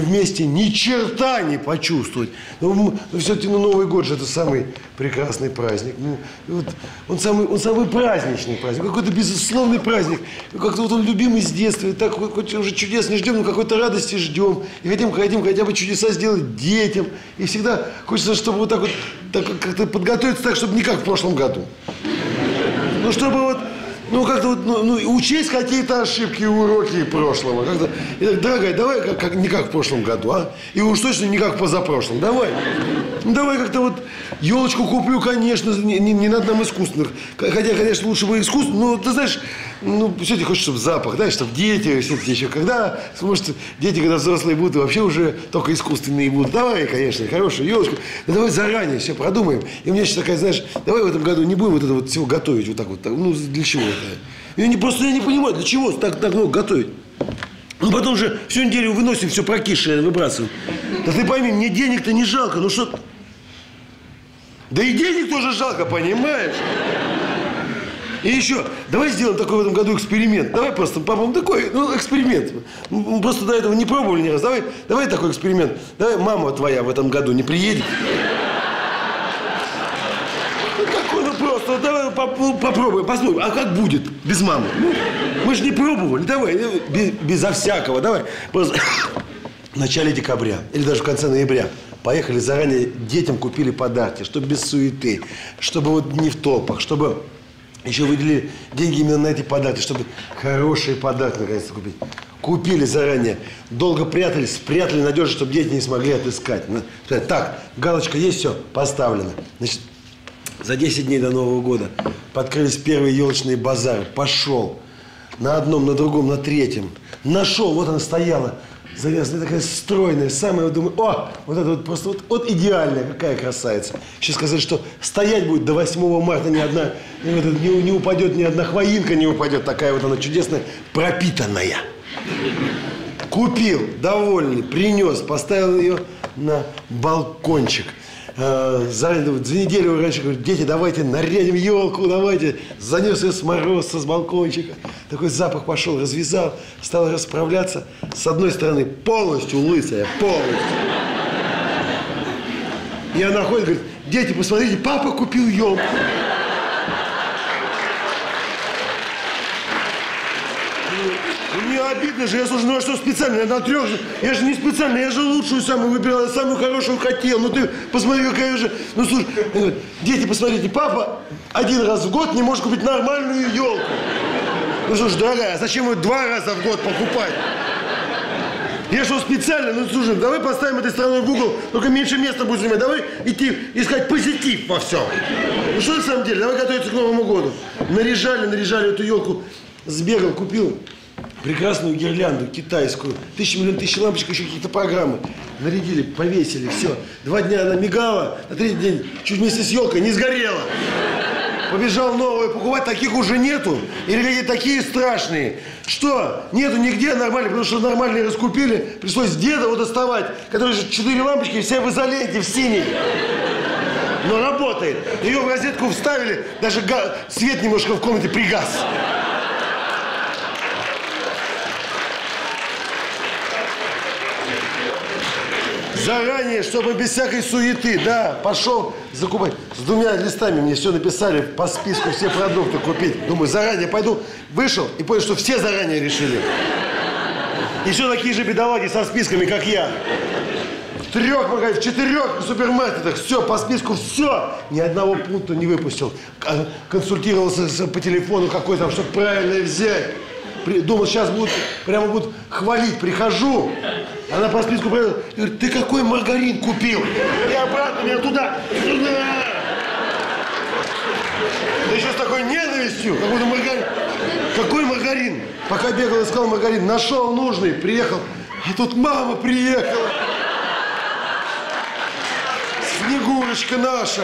вместе ни черта не почувствовать. Но все-таки Новый год же это самый прекрасный праздник. Вот, он самый праздничный праздник, какой-то безусловный праздник. Как-то вот он любимый с детства, и так хоть уже чудес не ждем, но какой-то радости ждем. И хотим хотя бы чудеса сделать детям. И всегда хочется, чтобы вот так вот как-то подготовиться так, чтобы не как в прошлом году. Ну, чтобы вот... Ну, как-то вот, учесть какие-то ошибки и уроки прошлого. Как-то, дорогая, давай не как в прошлом году, а? И уж точно не как в позапрошлом. Давай. Ну, давай как-то вот елочку куплю, конечно, не надо нам искусственных. Хотя, конечно, лучше бы искусственных, но, ты знаешь, все-таки хочешь, чтобы запах, да, чтобы дети все-таки еще. Когда, может, дети, когда взрослые будут, вообще уже только искусственные будут. Давай, конечно, хорошую елочку. Но давай заранее все продумаем. И мне сейчас такая, знаешь, давай в этом году не будем вот это вот всего готовить вот так вот. Ну, для чего это? Я не понимаю, для чего так много готовить. Ну, потом же всю неделю выносим все прокисшее, выбрасываем. Да ты пойми, мне денег-то не жалко, ну что... Да и денег тоже жалко, понимаешь? И еще, давай сделаем такой в этом году эксперимент. Давай просто, папа, такой, эксперимент. Мы просто до этого не пробовали ни раз. Давай такой эксперимент. Давай мама твоя в этом году не приедет. Просто давай попробуем, посмотрим, а как будет без мамы? Мы же не пробовали, давай, безо всякого, давай. Просто в начале декабря или даже в конце ноября поехали заранее, детям купили подарки, чтобы без суеты, чтобы вот не в толпах, чтобы еще выделили деньги именно на эти подарки, чтобы хорошие подарки наконец-то купить. Купили заранее, долго прятались, спрятали надежно, чтобы дети не смогли отыскать. Так, галочка есть, все, поставлено. Значит, за 10 дней до Нового года подкрылись первые елочные базары. Пошел. На одном, на другом, на третьем. Нашел, вот она стояла. Завязанная, такая стройная. Самая, вот думаю, вот это вот просто вот идеальная, какая красавица. Еще сказали, что стоять будет до 8 марта ни одна, не упадет, ни одна хвоинка не упадет. Такая вот она чудесная, пропитанная. Купил, довольный, принес, поставил ее на балкончик. За неделю раньше говорю, дети, давайте нарядим елку, давайте. Занес ее с мороза, с балкончика. Такой запах пошел, развязал, стал расправляться. С одной стороны полностью лысая, полностью. И она ходит, говорит, дети, посмотрите, папа купил елку. Мне обидно же, я слушаю, ну а что специально, я на 3 же, я же не специально, я же лучшую самую выбирал, я самую хорошую хотел, ну ты посмотри, какая же, ну слушай, говорит, дети, посмотрите, папа 1 раз в год не может купить нормальную елку. Ну что ж, дорогая, а зачем ее 2 раза в год покупать? Я что, специально, ну слушай, давай поставим этой стороной в угол, только меньше места будет занимать, давай идти искать позитив во всем. Ну что на самом деле, давай готовиться к Новому году. Наряжали эту елку, сбегал, купил прекрасную гирлянду китайскую, 1000 миллион тысяч лампочек, еще какие-то программы. Нарядили, повесили, все. 2 дня она мигала, на 3-й день чуть вместе с елкой не сгорела. Побежал новую покупать, таких уже нету. Или какие-то такие страшные. Что? Нету нигде нормальных, потому что нормальные раскупили. Пришлось деда вот доставать, который же 4 лампочки, все в изоленте, в синей. Но работает. Ее в розетку вставили, даже свет немножко в комнате пригас. Заранее, чтобы без всякой суеты, да, пошел закупать. С 2 листами мне все написали, по списку все продукты купить. Думаю, заранее пойду. Вышел и понял, что все заранее решили. Еще такие же бедолаги со списками, как я. В 3 магазинах, в 4 супермаркетах, все, по списку, все. Ни одного пункта не выпустил. Консультировался по телефону какой там, чтобы правильно взять. Думал, сейчас прямо будут хвалить. Прихожу, она по списку проверила, говорит, ты какой маргарин купил? И обратно меня туда. Да еще с такой ненавистью. Какой-то маргарин. Какой маргарин? Пока бегал, искал маргарин, нашел нужный, приехал. А тут мама приехала. Снегурочка наша.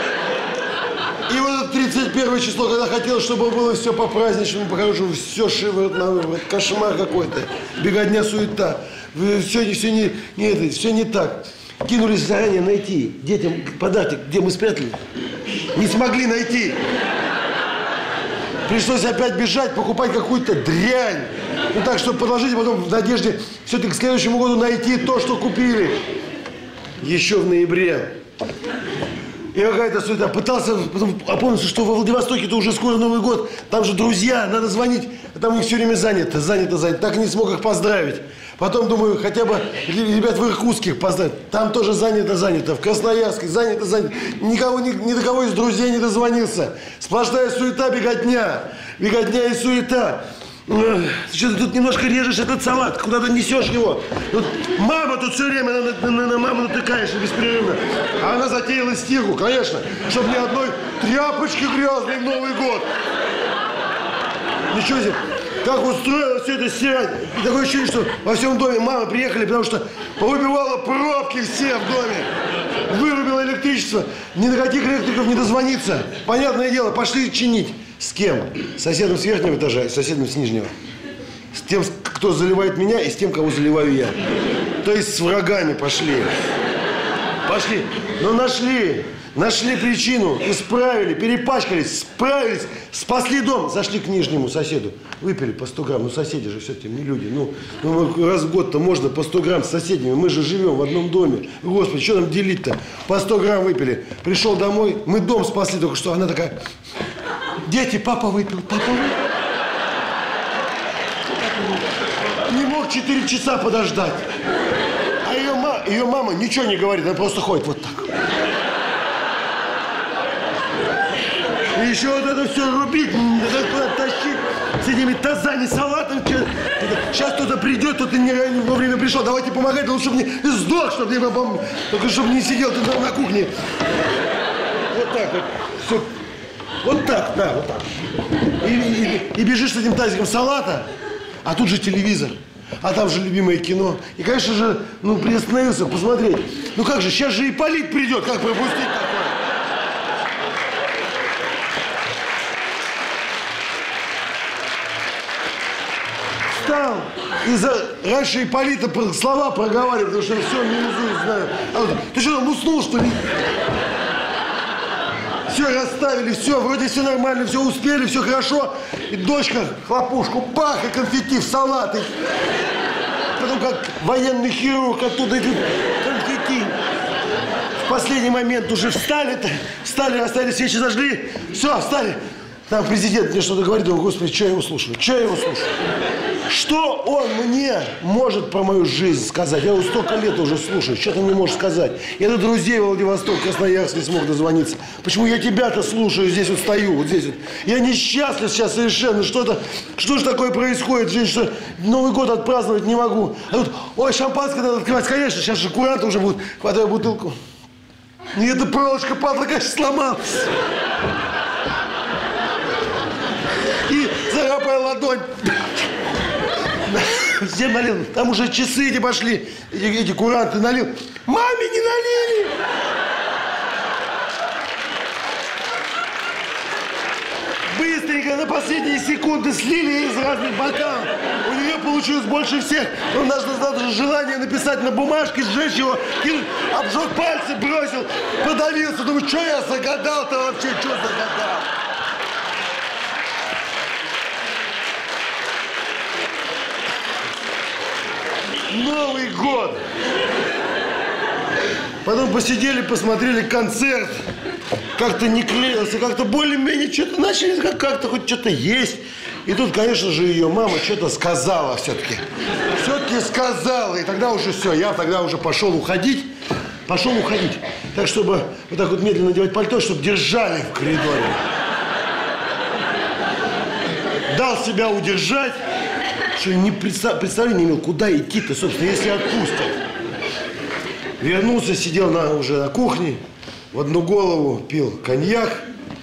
И вот 31 число, когда хотел, чтобы было все по-праздничному, по-хорошему, все шиворот на выворот, кошмар какой-то, беготня, суета, все не так. Кинулись заранее найти детям подарки, где мы спрятали, не смогли найти. Пришлось опять бежать, покупать какую-то дрянь. Ну так, чтобы подложить, потом в надежде все-таки к следующему году найти то, что купили. Еще в ноябре. И какая-то суета. Пытался потом опомниться, что во Владивостоке-то уже скоро Новый год. Там же друзья, надо звонить. А там у них все время занято. Так и не смог их поздравить. Потом думаю, хотя бы ребят в Иркутске поздравить. Там тоже занято. В Красноярске занято. Ни до кого из друзей не дозвонился. Сплошная суета, беготня. Беготня и суета. Что ты тут немножко режешь этот салат, куда-то несешь его. Тут мама тут все время на маму натыкаешь беспрерывно. А она затеяла стирку, конечно, чтобы ни одной тряпочки грязной в Новый год. Ничего себе, как устроила все это стирать. И такое ощущение, что во всем доме мамы приехали, потому что повыбивала пробки все в доме. Вырубила электричество. Ни до каких электриков не дозвониться. Понятное дело, пошли чинить. С кем? С соседом с верхнего этажа и с соседом с нижнего. С тем, кто заливает меня, и с тем, кого заливаю я. То есть с врагами пошли. Пошли. Но нашли причину, исправили, перепачкались, справились, спасли дом. Зашли к нижнему соседу, выпили по 100 грамм. Ну, соседи же все-таки не люди. Ну, раз в год-то можно по 100 грамм с соседями. Мы же живем в одном доме. Господи, что нам делить-то? По 100 грамм выпили. Пришел домой, мы дом спасли только что. Она такая... Дети, папа выпил. Не мог 4 часа подождать. А ее мама ничего не говорит, она просто ходит вот так. И еще вот это все рубить, тащить с этими тазами, салатом. Сейчас кто-то придет, кто-то не вовремя пришел. Давайте помогать, лучше чтобы не сдох, чтобы не... Только чтобы не сидел ты на кухне. Вот так вот. Все. Вот так, да, вот так. И бежишь с этим тазиком салата, а тут же телевизор, а там же любимое кино. И, конечно же, приостановился посмотреть. Ну как же, сейчас же Ипполит придет, как пропустить такое? Встал, и раньше Ипполита слова проговаривал, потому что все, наизусть знаю. А вот, ты что, там уснул, что ли? Все расставили, все, вроде все нормально, все успели, все хорошо. И дочка хлопушку, пах, и конфетти в салат. И потом как военный хирург оттуда идет конфетти. В последний момент уже встали, расставили свечи, зажгли. Все, встали. Там президент мне что-то говорит, думаю, господи, что я его слушаю? Что он мне может про мою жизнь сказать? Я его столько лет уже слушаю, что ты мне можешь сказать? Я до друзей в Владивосток, Красноярск не смог дозвониться. Почему я тебя-то слушаю, здесь вот стою, вот здесь вот. Я несчастлив сейчас совершенно, что же такое происходит в жизни, что Новый год отпраздновать не могу. А тут, ой, шампанское надо открывать, конечно, сейчас же куранты уже будут, хватаю бутылку. И эта проволочка, падла, конечно, сломалась. И зарапая ладонь. Всем налил. Там уже часы эти пошли. Эти куранты налил. Маме не налили. Быстренько на последние секунды слили из разных бокалов. У нее получилось больше всех. Но надо же желание написать на бумажке, сжечь его, кинуть, обжег пальцы, бросил, подавился. Думаю, что я загадал-то вообще, что загадал? Новый год. Потом посидели, посмотрели концерт. Как-то не клеился, как-то более-менее что-то начали, как-то хоть что-то есть. И тут, конечно же, ее мама что-то сказала все-таки. Все-таки сказала. И тогда уже все, я тогда уже пошел уходить. Так, чтобы вот так вот медленно надевать пальто, чтобы держали в коридоре. Дал себя удержать. Что не представления не имел, куда идти-то, собственно, если отпустят. Вернулся, сидел уже на кухне, в одну голову пил коньяк.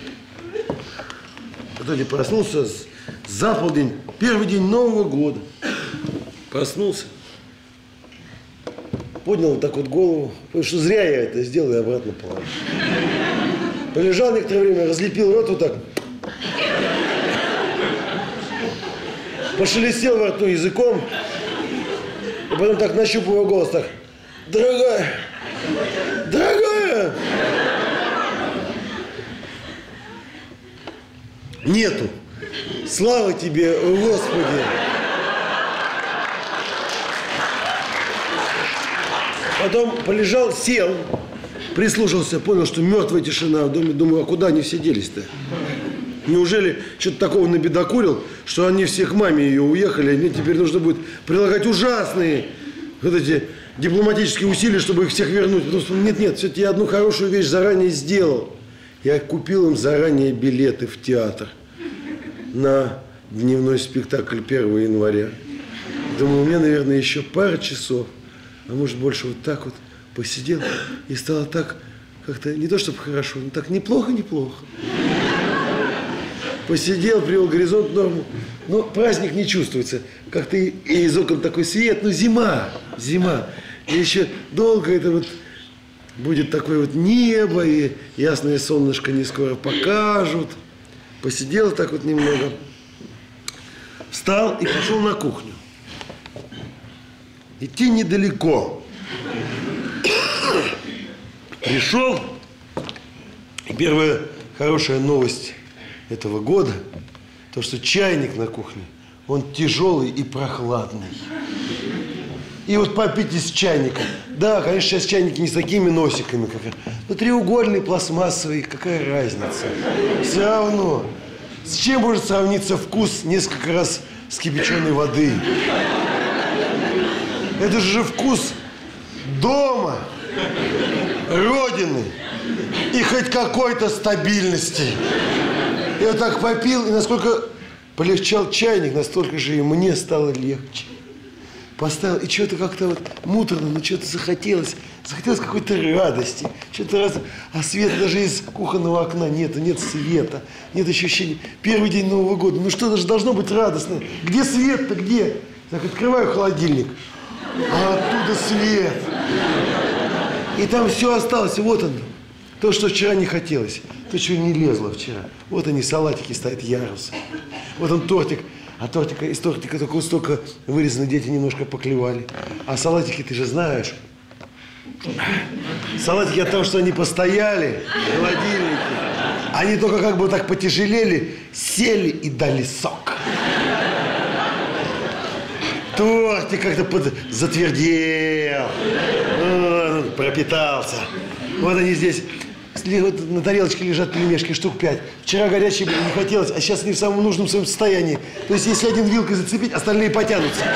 В итоге проснулся за полдень, первый день Нового года. Проснулся, поднял вот так вот голову, потому что зря я это сделал и обратно положил. Полежал некоторое время, разлепил рот вот так. Пошелестел во рту языком, и потом так нащупывал голос, так, дорогая, нету. Слава тебе, Господи! Потом полежал, сел, прислушался, понял, что мертвая тишина в доме. Думаю, а куда они все делись-то? Неужели что-то такого набедокурил, что они все к маме ее уехали, и мне теперь нужно будет прилагать ужасные вот эти дипломатические усилия, чтобы их всех вернуть. Потому что нет, все-таки я одну хорошую вещь заранее сделал. Я купил им заранее билеты в театр на дневной спектакль 1 января. Думаю, у меня, наверное, еще пара часов, а может больше, вот так вот посидел, и стало так как-то не то чтобы хорошо, но так неплохо. Посидел, привел горизонт в норму. Но праздник не чувствуется. Как-то и из окон такой свет. Ну, зима. И еще долго это вот будет такое вот небо, и ясное солнышко не скоро покажут. Посидел так вот немного. Встал и пошел на кухню. Идти недалеко. Пришел. И первая хорошая новость этого года, то, что чайник на кухне, он тяжелый и прохладный. И вот попить из чайника. Да, конечно, сейчас чайники не с такими носиками, но треугольный, пластмассовый, какая разница? Все равно. С чем может сравниться вкус несколько раз вскипяченной воды? Это же вкус дома, родины и хоть какой-то стабильности. Я вот так попил, и насколько полегчал чайник, настолько же и мне стало легче. Поставил, и что-то как-то вот муторно, но что-то захотелось какой-то радости. А света даже из кухонного окна нет света, нет ощущения. Первый день Нового года, ну что же должно быть радостно? Где свет-то, где? Так открываю холодильник, а оттуда свет. И там все осталось, вот он. То, что вчера не хотелось, то, что не лезло вчера. Вот они, салатики стоят, ярус. Вот он тортик. А из тортика только столько вырезано, дети немножко поклевали. А салатики, ты же знаешь. Салатики от того, что они постояли в холодильнике. Они только как бы так потяжелели, сели и дали сок. Тортик как-то затвердел, пропитался. Вот они здесь. Вот на тарелочке лежат пельмешки, штук 5. Вчера горячие были, не хотелось, а сейчас они в самом нужном своем состоянии. То есть, если один вилкой зацепить, остальные потянутся.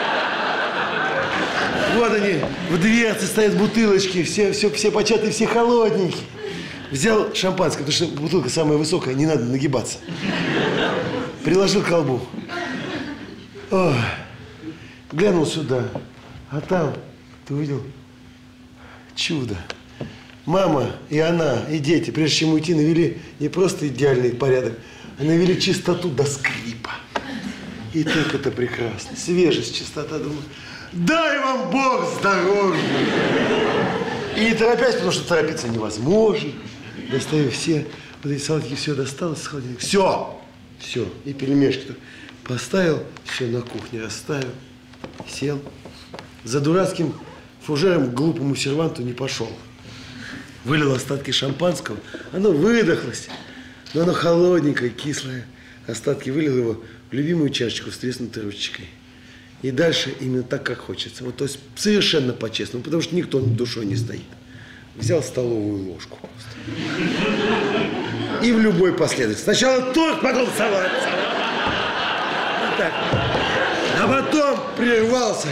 Вот они, в дверце стоят бутылочки, все початые, все холодненькие. Взял шампанское, потому что бутылка самая высокая, не надо нагибаться. Приложил к колбу. Ой, глянул сюда, а там, ты увидел, чудо. Мама и она, и дети, прежде чем уйти, навели не просто идеальный порядок, а навели чистоту до скрипа. И так это прекрасно. Свежесть, чистота, думаю, дай вам Бог здоровья. И не торопясь, потому что торопиться невозможно. Доставив все вот эти салатики, все достал из холодильника. Все. И пельмешки поставил, все на кухне расставил, сел. За дурацким фужером к глупому серванту не пошел. Вылил остатки шампанского, оно выдохлось, но оно холодненькое, кислое. Остатки вылил его в любимую чашечку с треснутой ручечкой. И дальше именно так, как хочется. Вот, то есть совершенно по-честному, потому что никто душой не стоит. Взял столовую ложку просто. И в любой последовательности. Сначала торт, потом салат. Вот так. А потом прервался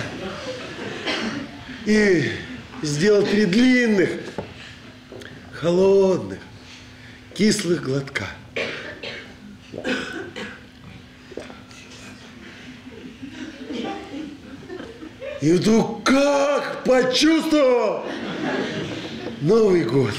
и сделал 3 длинных, холодных, кислых глотка. И вдруг как почувствовал Новый год.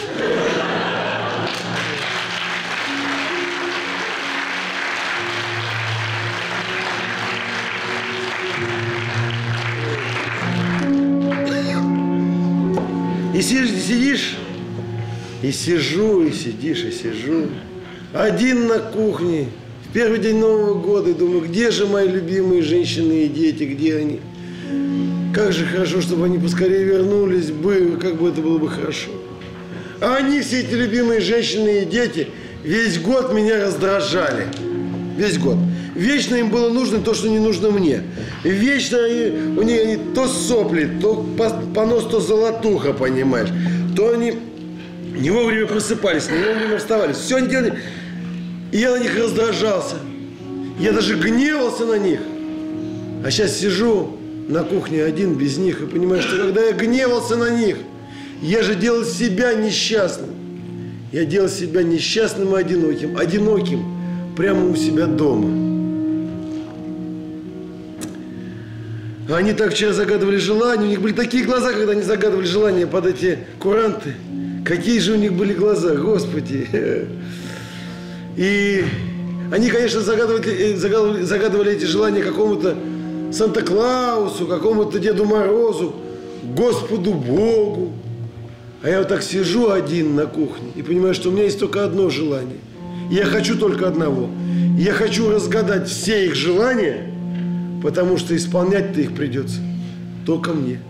И сидишь, и сижу, и сидишь, и сижу. Один на кухне, в первый день Нового года, и думаю, где же мои любимые женщины и дети, где они? Как же хорошо, чтобы они поскорее вернулись бы, как бы это было бы хорошо. А они, все эти любимые женщины и дети, весь год меня раздражали. Весь год. вечно им было нужно то, что не нужно мне. Вечно у них они то сопли, то понос, то золотуха, понимаешь. То они не вовремя просыпались, не вовремя вставали. Все они делали. И я на них раздражался. Я даже гневался на них. А сейчас сижу на кухне один, без них, и понимаю, что когда я гневался на них, я же делал себя несчастным. Я делал себя несчастным и одиноким. Одиноким прямо у себя дома. А они так вчера загадывали желания. У них были такие глаза, когда они загадывали желания под эти куранты. Какие же у них были глаза, Господи. И они, конечно, загадывали эти желания какому-то Санта-Клаусу, какому-то Деду Морозу, Господу Богу. А я вот так сижу один на кухне и понимаю, что у меня есть только одно желание. И я хочу только одного. Я хочу разгадать все их желания, потому что исполнять-то их придется только мне.